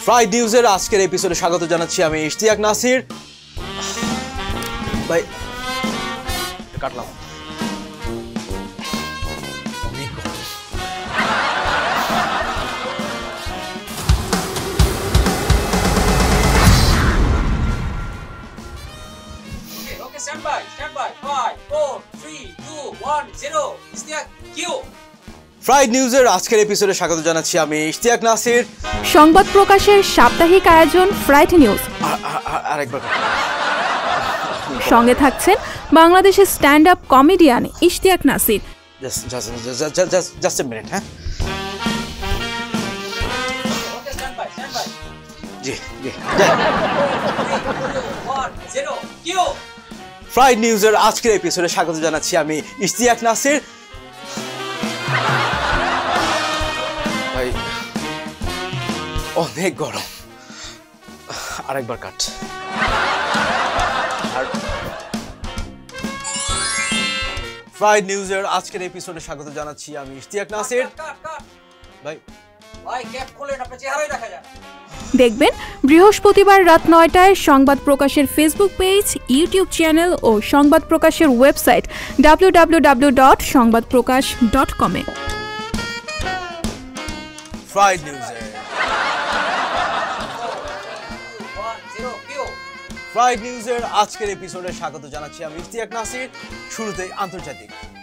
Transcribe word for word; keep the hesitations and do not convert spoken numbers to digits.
Fried নিউজের আজকের এপিসোডে স্বাগত জানাচ্ছি আমি ইশতিয়াক নাসির। ভাই কাটলাম Stand by, stand by. five, four, three, two, one, zero. Istiak, Q. Fried নিউজের আজকের এপিসোডে স্বাগত জানাচ্ছি আমি ইশতিয়াক নাসির। সংবাদ প্রকাশের সাপ্তাহিক আয়োজন ফ্রাইড নিউজ। আরেকবার সঙ্গে থাকছেন বাংলাদেশের stand up comedian Ishtiaq Nasir. Just just just just just a minute. হ্যাঁ Okay, stand by, stand by. জি জি one, zero, কিউ। ফ্রাইড নিউজের আজকের এপিসোডে স্বাগত জানাচ্ছি আমি ইশতিয়াক নাসির। ভাই অনেক গরম, আরেকবার কাট। ফ্রাইড নিউজের আজকের এপিসোডে স্বাগত জানাচ্ছি আমি ইশতিয়াক নাসির। ভাই ভাই ক্যাপ খোলেন, আপনার চেহারাই দেখা যায়। দেখবেন বৃহস্পতিবার রাত নয়টায় সংবাদ প্রকাশের ফেসবুক পেজ, ইউটিউব চ্যানেল ও সংবাদ প্রকাশের website W W W dot Sangbad Prokash dot com এ। ফ্রাইড নিউজের ফ্রাইড নিউজের আজকের এপিসোডে স্বাগত জানাচ্ছি আমি ইশতিয়াক নাসির। শুরুতেই আন্তর্জাতিক